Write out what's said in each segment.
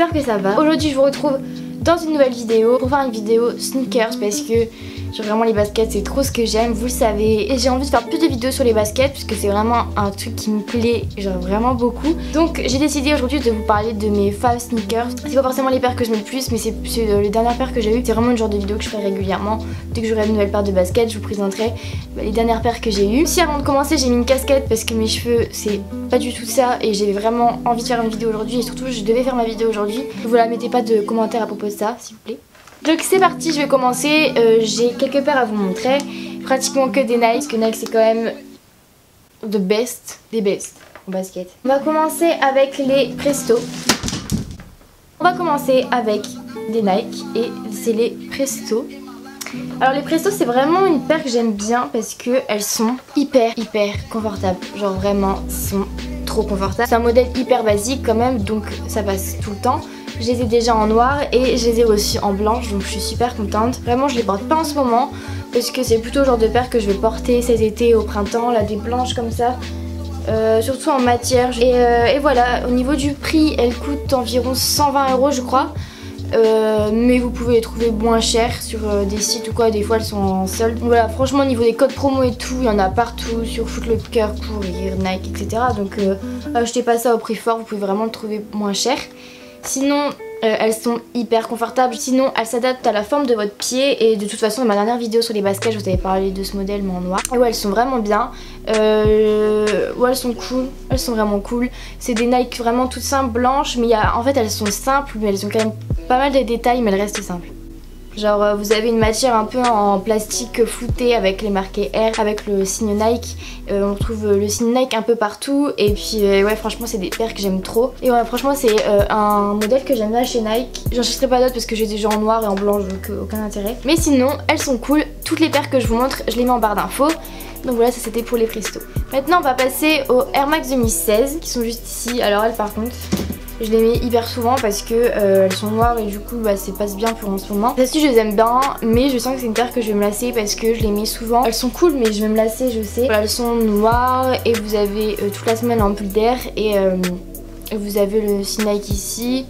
j'espère que ça va. Aujourd'hui je vous retrouve dans une nouvelle vidéo pour faire une vidéo sneakers parce que genre vraiment les baskets c'est trop ce que j'aime, vous le savez. Et j'ai envie de faire plus de vidéos sur les baskets puisque c'est vraiment un truc qui me plaît genre vraiment beaucoup. Donc j'ai décidé aujourd'hui de vous parler de mes faves sneakers. C'est pas forcément les paires que je mets le plus mais c'est les dernières paires que j'ai eues. C'est vraiment le genre de vidéo que je ferai régulièrement. Dès que j'aurai une nouvelle paire de baskets je vous présenterai les dernières paires que j'ai eues. Si avant de commencer j'ai mis une casquette parce que mes cheveux c'est pas du tout ça et j'ai vraiment envie de faire une vidéo aujourd'hui et surtout je devais faire ma vidéo aujourd'hui. Vous la mettez pas de commentaires à propos de ça s'il vous plaît. Donc c'est parti, je vais commencer, j'ai quelques paires à vous montrer, pratiquement que des Nike, parce que Nike c'est quand même the best, des best en basket. On va commencer avec les Presto. On va commencer avec des Nike et c'est les Presto. Alors les Presto c'est vraiment une paire que j'aime bien parce que elles sont hyper confortables, genre vraiment sont trop confortables. C'est un modèle hyper basique quand même donc ça passe tout le temps. Je les ai déjà en noir et je les ai aussi en blanche donc je suis super contente. Vraiment je les porte pas en ce moment parce que c'est plutôt le genre de paire que je vais porter cet été au printemps, là des blanches comme ça. Surtout en matière et voilà, au niveau du prix elles coûtent environ 120 € je crois. Mais vous pouvez les trouver moins chères sur des sites ou quoi, des fois elles sont en solde. Donc voilà, franchement au niveau des codes promo et tout, il y en a partout sur Footlocker, Courir, Nike, etc. Donc achetez pas ça au prix fort, vous pouvez vraiment le trouver moins cher. Sinon elles sont hyper confortables, sinon elles s'adaptent à la forme de votre pied et de toute façon dans ma dernière vidéo sur les baskets je vous avais parlé de ce modèle mais en noir. Et ouais elles sont vraiment bien, ouais elles sont cool, elles sont vraiment cool. C'est des Nike vraiment toutes simples blanches mais en fait elles sont simples mais elles ont quand même pas mal de détails mais elles restent simples. Genre vous avez une matière un peu en plastique flouté avec les marqués R, avec le signe Nike. On retrouve le signe Nike un peu partout. Et puis ouais franchement c'est des paires que j'aime trop. Et ouais franchement c'est un modèle que j'aime bien chez Nike. J'en chercherai pas d'autres parce que j'ai déjà en noir et en blanc donc aucun intérêt. Mais sinon elles sont cool. Toutes les paires que je vous montre je les mets en barre d'infos. Donc voilà ça c'était pour les Presto. Maintenant on va passer aux Air Max 2016 qui sont juste ici. Alors elles par contre je les mets hyper souvent parce que elles sont noires et du coup bah, ça passe bien pour en ce moment. Celles-ci je les aime bien mais je sens que c'est une paire que je vais me lasser parce que je les mets souvent. Elles sont cool mais je vais me lasser je sais. Voilà, elles sont noires et vous avez toute la semaine un pull d'air et vous avez le signe Nike ici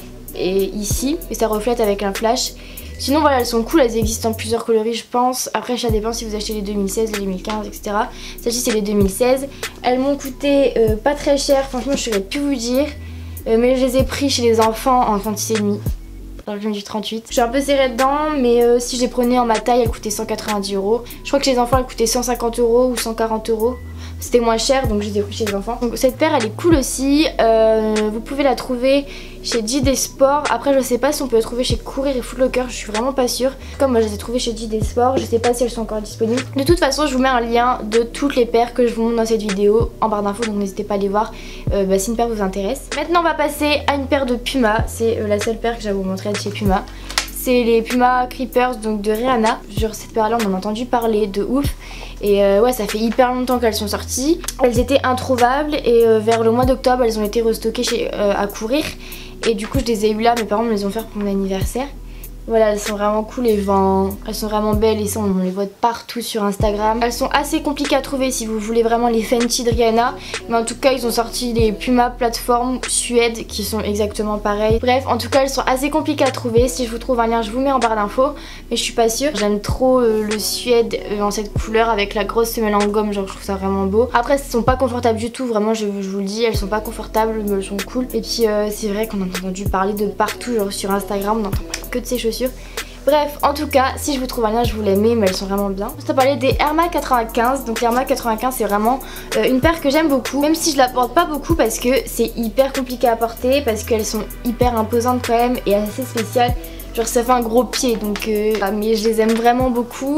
et ici et ça reflète avec un flash. Sinon voilà elles sont cool, elles existent en plusieurs coloris je pense. Après ça dépend si vous achetez les 2016, les 2015 etc. Celles-ci c'est les 2016. Elles m'ont coûté pas très cher, franchement je saurais plus vous dire. Mais je les ai pris chez les enfants en 36,5 dans le film du 38. Je suis un peu serrée dedans mais si je les prenais en ma taille elles coûtaient 190 €. Je crois que chez les enfants elles coûtaient 150 € ou 140 €. C'était moins cher donc je les ai pris chez les enfants. Donc cette paire elle est cool aussi. Vous pouvez la trouver chez JD Sport. Après je sais pas si on peut la trouver chez Courir et Footlocker, je suis vraiment pas sûre. Comme moi je les ai trouvées chez JD Sport, je sais pas si elles sont encore disponibles. De toute façon je vous mets un lien de toutes les paires que je vous montre dans cette vidéo en barre d'infos donc n'hésitez pas à les voir si une paire vous intéresse. Maintenant on va passer à une paire de Puma, c'est la seule paire que j'ai à vous montrer de chez Puma. C'est les Puma Creepers donc de Rihanna. Genre cette paire là on en a entendu parler de ouf. Et ouais ça fait hyper longtemps qu'elles sont sorties. Elles étaient introuvables et vers le mois d'octobre elles ont été restockées à Courir. Et du coup je les ai eues là, mes parents me les ont offertes pour mon anniversaire. Voilà elles sont vraiment cool et elles sont vraiment belles et ça on les voit partout sur Instagram. Elles sont assez compliquées à trouver si vous voulez vraiment les Fenty de Rihanna. Mais en tout cas ils ont sorti les Puma plateforme Suède qui sont exactement pareilles. Bref en tout cas elles sont assez compliquées à trouver. Si je vous trouve un lien je vous mets en barre d'infos. Mais je suis pas sûre. J'aime trop le Suède en cette couleur avec la grosse semelle en gomme. Genre je trouve ça vraiment beau. Après elles sont pas confortables du tout. Vraiment je vous le dis elles sont pas confortables mais elles sont cool. Et puis c'est vrai qu'on a entendu parler de partout genre sur Instagram. On n'entend pas que de ces chaussures. Bref, en tout cas, si je vous trouve un lien, je vous les mets, mais elles sont vraiment bien. Je vais parler des Air Max 95. Donc les Air Max 95, c'est vraiment une paire que j'aime beaucoup. Même si je la porte pas beaucoup parce que c'est hyper compliqué à porter, parce qu'elles sont hyper imposantes quand même et assez spéciales. Genre ça fait un gros pied, donc mais je les aime vraiment beaucoup.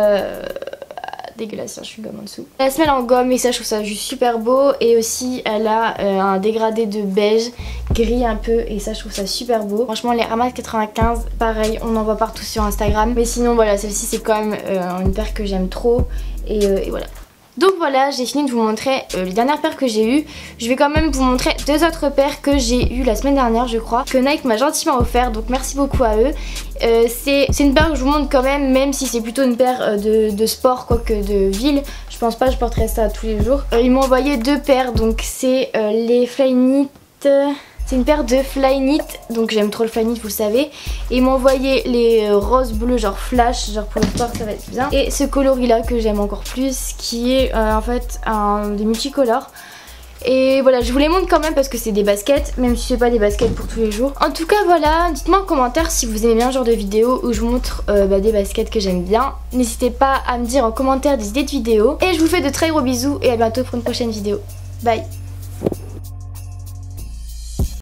Dégueulasse, je suis gomme en dessous. La semelle en gomme et ça je trouve ça juste super beau et aussi elle a un dégradé de beige gris un peu et ça je trouve ça super beau. Franchement les Air Max 95 pareil on en voit partout sur Instagram mais sinon voilà celle-ci c'est quand même une paire que j'aime trop et voilà. Donc voilà, j'ai fini de vous montrer les dernières paires que j'ai eues. Je vais quand même vous montrer deux autres paires que j'ai eues la semaine dernière je crois, que Nike m'a gentiment offert, donc merci beaucoup à eux. C'est une paire que je vous montre quand même si c'est plutôt une paire de sport quoique de ville. Je pense pas que je porterai ça tous les jours. Ils m'ont envoyé deux paires, donc c'est les Flyknit C'est une paire de Flyknit, donc j'aime trop le Flyknit, vous le savez. Et ils m'ont envoyé les roses bleus genre flash, genre pour le sport ça va être bien. Et ce coloris là que j'aime encore plus, qui est en fait des multicolores. Et voilà, je vous les montre quand même parce que c'est des baskets, même si c'est pas des baskets pour tous les jours. En tout cas voilà, dites-moi en commentaire si vous aimez bien ce genre de vidéo où je vous montre des baskets que j'aime bien. N'hésitez pas à me dire en commentaire des idées de vidéos. Et je vous fais de très gros bisous et à bientôt pour une prochaine vidéo. Bye.